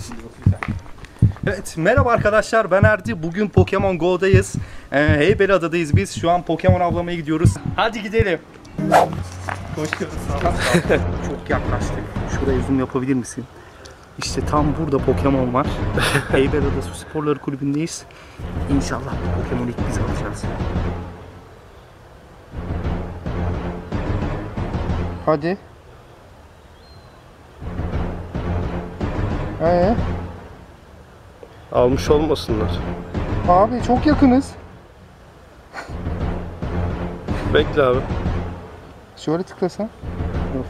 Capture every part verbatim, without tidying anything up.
Evet, merhaba arkadaşlar, ben Erdi. Bugün Pokemon Go'dayız. Ee, Heybeliada'dayız biz. Şu an Pokemon avlamaya gidiyoruz. Hadi gidelim. Koşuyoruz. Çok yaklaştık. Şuraya zoom yapabilir misin? İşte tam burada Pokemon var. Heybeliada Su Sporları Kulübü'ndeyiz. İnşallah Pokemon'u ilk biz alacağız. Hadi. Ee? Almış olmasınlar. Abi çok yakınız. Bekle abi. Şöyle tıklasan. Yok.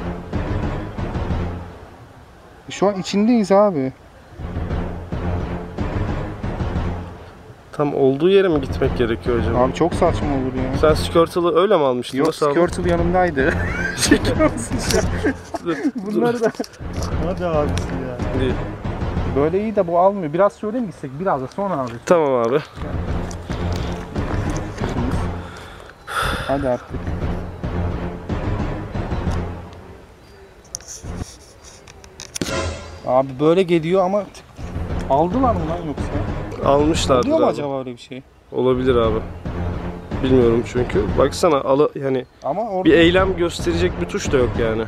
Şu an içindeyiz abi. Tam olduğu yere mi gitmek gerekiyor acaba? Abi çok saçma olur ya. Sen Squirtle'ı öyle mi almıştın? Yok, Nasıl aldın? Squirtle yanımdaydı. Çekiyor musun ya? Dur, Bunları da... Hadi abisi ya. İyi. Böyle iyi de bu almıyor. Biraz şöyle mi gitsek? Biraz da sonra abi. Tamam abi. Hadi artık. Abi böyle geliyor ama aldılar mı lan yoksa? Almışlardır Oluyor mu abi. acaba öyle bir şey? Olabilir abi. Bilmiyorum çünkü. Baksana ala, yani Ama orada... bir eylem gösterecek bir tuş da yok yani.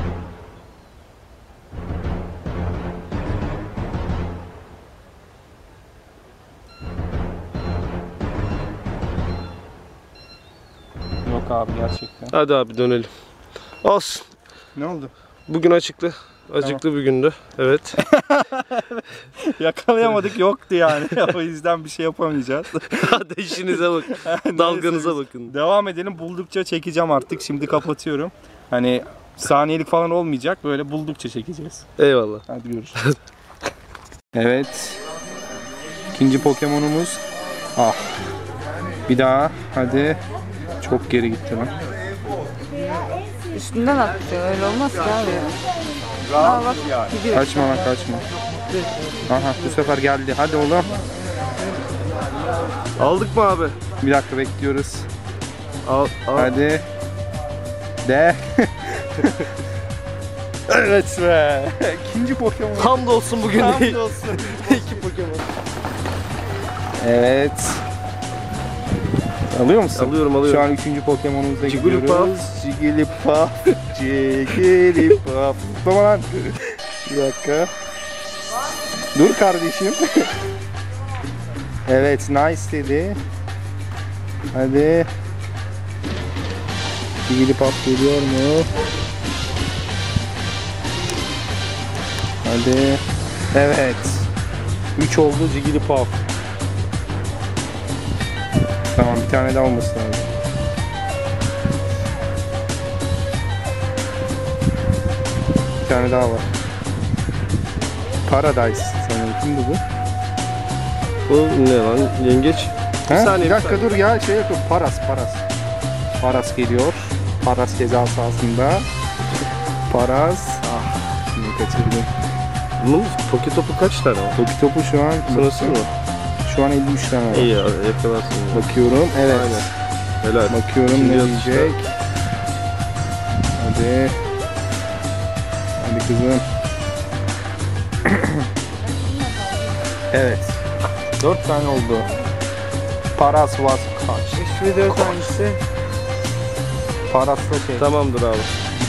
Yok abi gerçekten. Hadi abi dönelim. Olsun. Ne oldu? Bugün açıklı. Acıklı tamam. Bir gündü. Evet. Yakalayamadık, yoktu yani. O yüzden bir şey yapamayacağız. Hadi işinize bakın. Dalganıza bakın. Devam edelim. Buldukça çekeceğim artık. Şimdi kapatıyorum. Hani saniyelik falan olmayacak. Böyle buldukça çekeceğiz. Eyvallah. Hadi görüşürüz. Evet. İkinci Pokemon'umuz. Ah. Bir daha. Hadi. Çok geri gitti lan. Üstünden attı. Öyle olmaz ki abi. Aa, bak, gidiyor. Kaçma lan kaçma. Aha bu sefer geldi. Hadi oğlum. Aldık mı abi? Bir dakika bekliyoruz. Al, al. Hadi. De. Evet be. İkinci Pokemon. Hamdolsun bugün değil. Hamdolsun. İki Pokemon. Evet. Alıyor musun? Alıyorum alıyorum. Şu an üçüncü Pokemon'umuza Jigglypuff. gidiyoruz. Jigglypuff. Jigglypuff. Tutma lan. Bir dakika. Dur kardeşim. Evet, nice dedi. Hadi. Jigglypuff geliyor mu? Hadi. Evet. üç oldu Jigglypuff. Tamam, bir tane daha olması lazım. Bir tane daha var. Paradise sanırım. Kim bu bu? Bu ne lan? Yengeç. Bir Ha? saniye. Bir dakika bir saniye. dur ya, şey yapıyorum. Paras, Paras. Paras geliyor. Paras ceza sahasında. Paras. Ah, şimdi kaçırdım. Bunun Poke topu kaç tane var? Toki topu şu an Sırası mı? Şu an elli üç tane var. İyi ya, yakalarsın. Bakıyorum. Evet. Aynen. Helal. Bakıyorum İkinci ne atışta. diyecek. Hadi. Hadi kızım. Evet. dört tane oldu. Paras was kaç? üç ve dört hangisi? Parasla şey. Tamamdır abi.